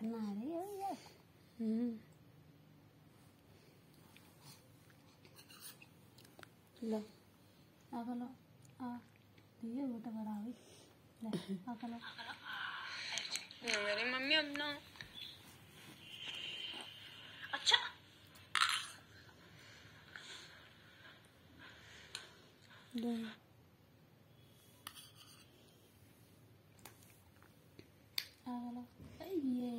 ना रही है यार। लो आ लो आ ये मोटा बड़ा हुई ले आ लो मेरी मम्मी अपना अच्छा दो आ लो ये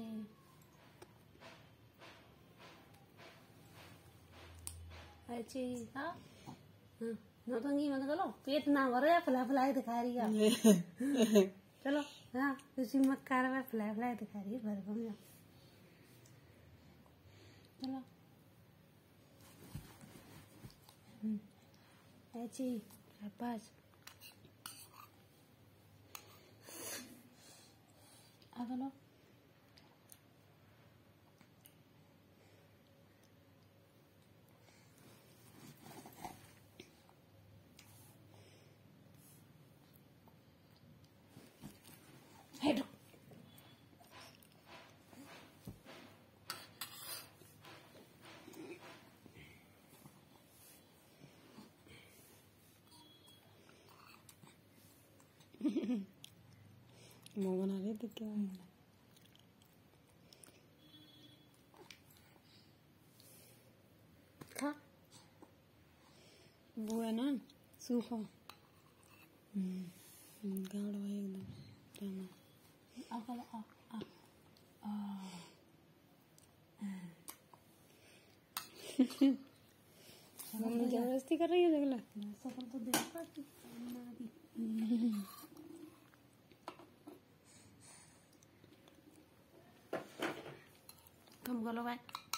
अच्छी हाँ नौटंकी में चलो पेट ना भरे फुला फुलाई दिखा रही है चलो हाँ इसी मक्कार में फुला फुलाई दिखा रही है भर को में चलो ऐसी शाबाश आ चलो हेडो मुँह बना रही थी क्या खा वो है ना सूखा गाढ़ा है एकदम जाना आ चलो आ मम्मी जबरदस्ती कर रही है देख ला सफल तो देखा कि कम करो भाई